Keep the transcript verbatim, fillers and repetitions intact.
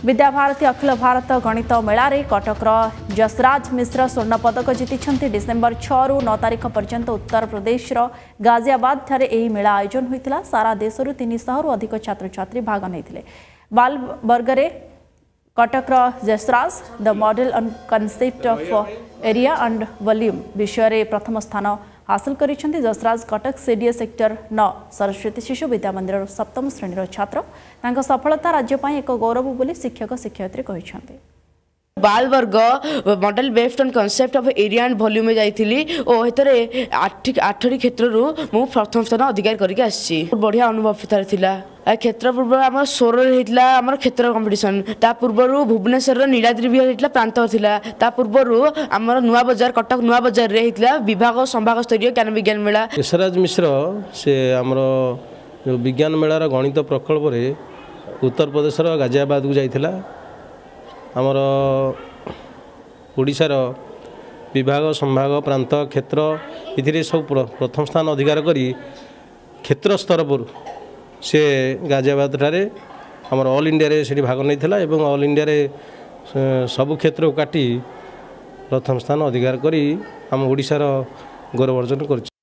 विद्याभारती अखिल भारत गणित मेलारे कटकर जसराज मिश्र स्वर्ण पदक जीति डिसेम्बर छह रु नौ तारिख पर्यंत उत्तर प्रदेश गाजियाबाद ठारे एही मेला आयोजन होइतिला। सारा देशरु तीन सौ रु अधिक छात्र छात्री भाग नैथिले। बाल वर्गरे कटकर Jasraj the model on concept of area and volume विषय रे प्रथम स्थान हासिल करिसेंती। जसराज कटक सीडीए सेक्टर नौ सरस्वती शिशु विद्या मंदिर सप्तम श्रेणी छात्र। तांका सफलता राज्य पाई एक गौरव बोली शिक्षक शिक्षयित्री कहिसेंती। बाल वर्ग model based on concept of area and volume में जाइथिली ओ हेतरे आठ आठटी क्षेत्र रु मु प्रथम स्थान अधिकार करके आछि। बढ़िया अनुभव तार थिला। क्षेत्र पूर्व आम सोर होता आम क्षेत्र कंपिटिशन ता पूर्व भुवनेश्वर नीलाद्री भी होता प्रांत थिला। ता पूर्व आम नुआ बजार कटक नुआ बजार रे होता विभाग संभाग स्तरीय ज्ञान विज्ञान मेला। जसराज मिश्र से आमर जो विज्ञान मेलार गणित प्रकल्प रे उत्तर प्रदेश गाजियाबाद को जाइथिला। आमर ओडिशार विभाग संभाग प्रांत क्षेत्र इथिरे सब प्रथम स्थान अधिकार करी क्षेत्र स्तर पर से गाजियाबाद ठारे आमर ऑल इंडिया रे सेठी भाग नहीं थिला एवं ऑल इंडिया रे सब क्षेत्र को काटी प्रथम स्थान अधिकार करी आम ओडिशार गौरव अर्जन कर।